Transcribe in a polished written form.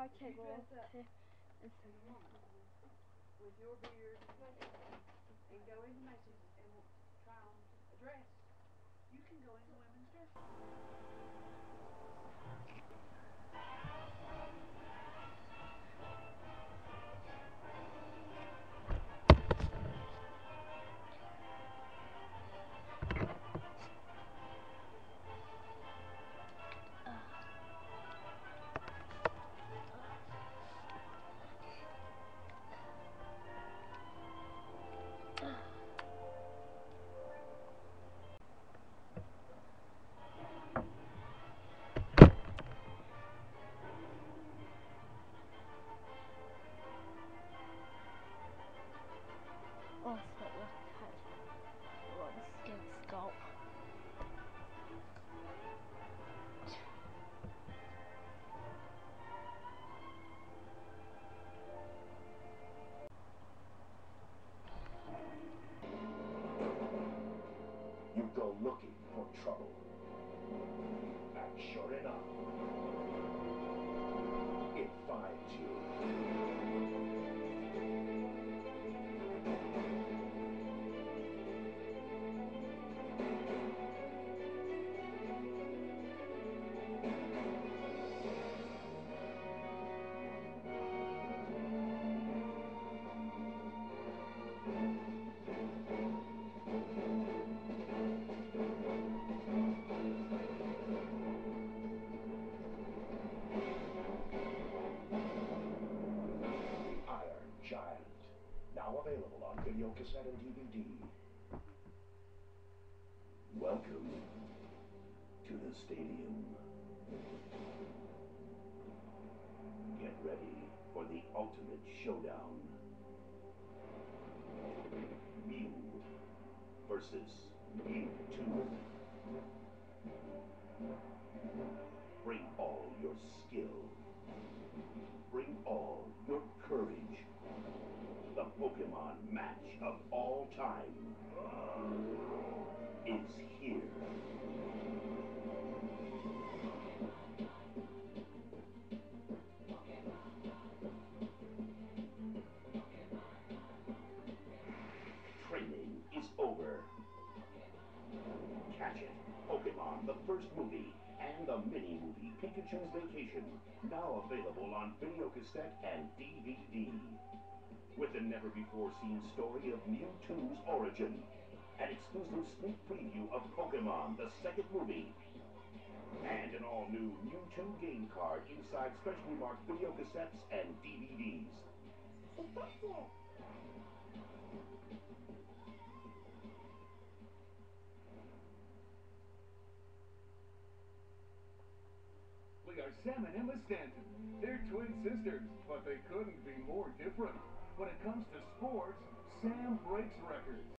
Okay, you well, dress up it's as a woman with your beard and go into Macy's and try on a dress. You can go into women's dress. also look at one skin scalp. You go looking for trouble. And sure enough, it finds you. Giant. Now available on video cassette and DVD. Welcome to the stadium. Get ready for the ultimate showdown. Mew versus Mewtwo. Bring all your skill. Bring all your courage. The Pokemon match of all time is here. Training is over. Catch it, Pokemon, the first movie, and the mini-movie Pikachu's Vacation, now available on video cassette and DVD. With a never-before-seen story of Mewtwo's origin, an exclusive sneak preview of Pokemon, the second movie, and an all-new Mewtwo game card inside specially marked video cassettes and DVDs. We are Sam and Emma Stanton. They're twin sisters, but they couldn't be more different. When it comes to sports, Sam breaks records.